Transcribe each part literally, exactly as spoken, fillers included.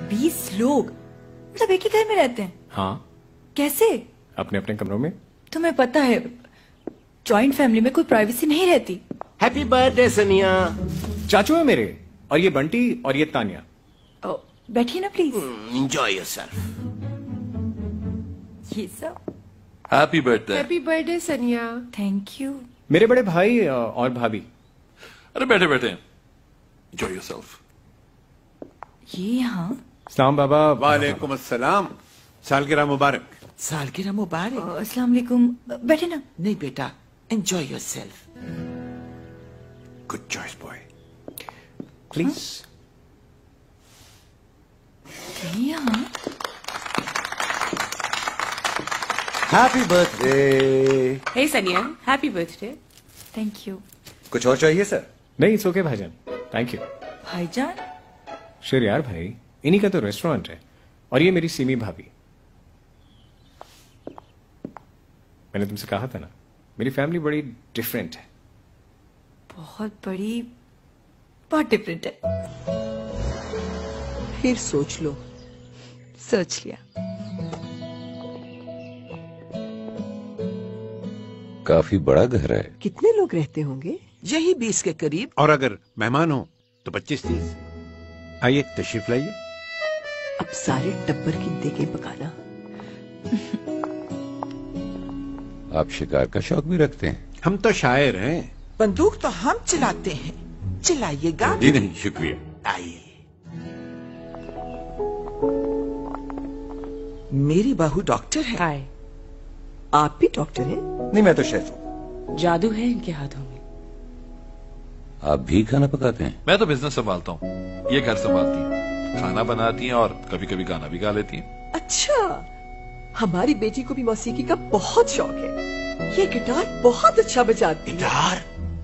बीस लोग मतलब एक ही घर में रहते हैं? हाँ। कैसे? अपने अपने कमरों में। तुम्हें पता है जॉइंट फैमिली में कोई प्राइवेसी नहीं रहती। हैप्पी बर्थडे सनिया। चाचू है मेरे, और ये बंटी और ये तानिया। oh, बैठिए ना प्लीज। Enjoy yourself. ये सब। Happy birthday. Happy birthday Sania. Thank you. मेरे बड़े भाई और भाभी। अरे बैठे बैठे, एंजॉय योरसेल्फ। ये यहाँ। सलाम बाबा। वालेकुम अस्सलाम। सालगिरह मुबारक। सालगिरह मुबारक। अस्सलाम वालेकुम। बैठे ना। नहीं बेटा, enjoy yourself. Good choice boy. Please. यहाँ। Happy birthday. Hey Sania, happy birthday. Thank you. कुछ और चाहिए सर? नहीं, इट्स ओके भाईजान, थैंक यू। भाईजान? शेर यार भाई, इन्हीं का तो रेस्टोरेंट है। और ये मेरी सीमी भाभी। मैंने तुमसे कहा था ना, मेरी फैमिली बड़ी डिफरेंट है। बहुत बड़ी, बहुत डिफरेंट है। फिर सोच लो। सोच लिया। काफी बड़ा घर है। कितने लोग रहते होंगे? यही बीस के करीब। और अगर मेहमान हो तो पच्चीस तीस। आइए तशरीफ लाइए। अब सारे टब्बर की देखें पकाना। आप शिकार का शौक भी रखते हैं? हम तो शायर हैं। बंदूक तो हम चलाते हैं, चलाइएगा? जी नहीं, शुक्रिया। आइए। मेरी बहू डॉक्टर है। हाय। आप भी डॉक्टर हैं? नहीं, मैं तो शेफ हूँ। जादू है इनके हाथों में। आप भी खाना पकाते हैं? मैं तो बिजनेस संभालता हूँ, ये घर संभालती हैं, खाना बनाती हैं और कभी कभी गाना भी गा लेती हैं। अच्छा, हमारी बेटी को भी मौसीकी का बहुत शौक है। ये गिटार बहुत अच्छा बजाती है। गिटार?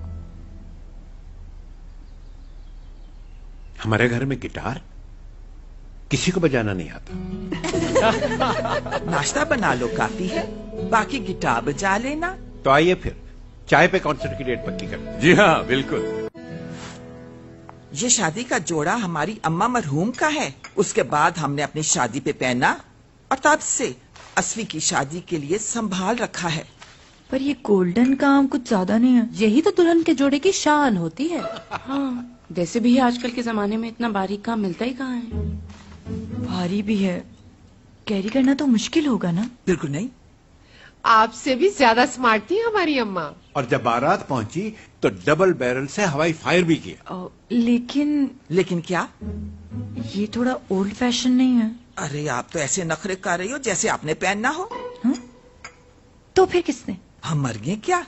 हमारे घर में गिटार किसी को बजाना नहीं आता। नाश्ता बना लो, काफी है। बाकी गिटार बजा लेना। तो आइए फिर चाय पे कॉन्सर्ट की डेट पक्की करते हैं। जी हाँ, बिल्कुल। ये शादी का जोड़ा हमारी अम्मा मरहूम का है। उसके बाद हमने अपनी शादी पे पहना और तब से असवी की शादी के लिए संभाल रखा है। पर ये गोल्डन काम कुछ ज्यादा नहीं है? यही तो दुल्हन के जोड़े की शान होती है। हाँ, वैसे भी आजकल के जमाने में इतना बारीक काम मिलता ही कहाँ है। भारी भी है, कैरी करना तो मुश्किल होगा ना? बिल्कुल नहीं। आपसे भी ज्यादा स्मार्ट थी हमारी अम्मा। और जब बारात पहुंची तो डबल बैरल से हवाई फायर भी किया। ओ, लेकिन लेकिन क्या? ये थोड़ा ओल्ड फैशन नहीं है? अरे आप तो ऐसे नखरे कर रही हो जैसे आपने पहनना हो। हा? तो फिर किसने? हम मर गए क्या?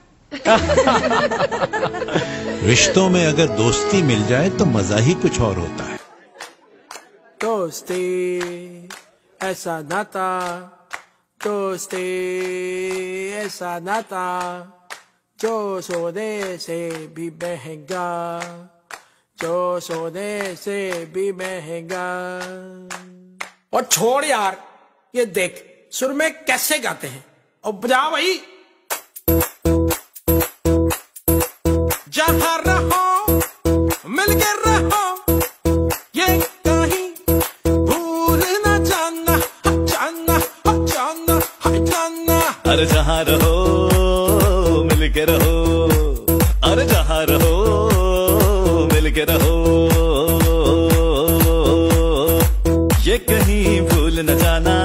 रिश्तों में अगर दोस्ती मिल जाए तो मजा ही कुछ और होता है। दोस्ती ऐसा नाता, दोस्ती ऐसा नाता जो सोने से भी महंगा, जो सोने से भी महंगा। और छोड़ यार, ये देख सुर में कैसे गाते हैं। और बजा भाई। जहाँ रहो मिलके रहो, ये कहीं भूल न जाना, जाना जाना जाना। अरे जहाँ रहो मिलके रहो, अरे जहाँ रहो मिलके रहो, ये कहीं भूल न जाना।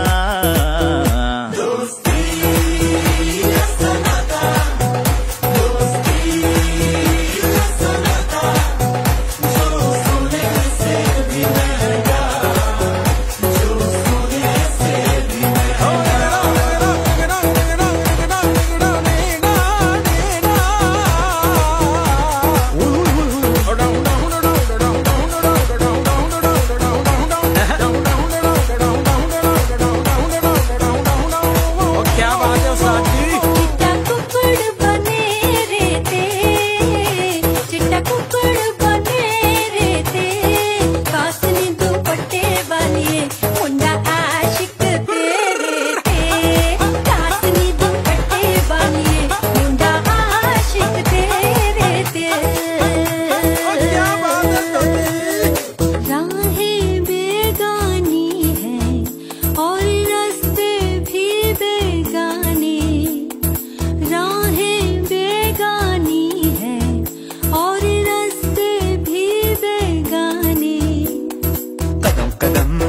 कदम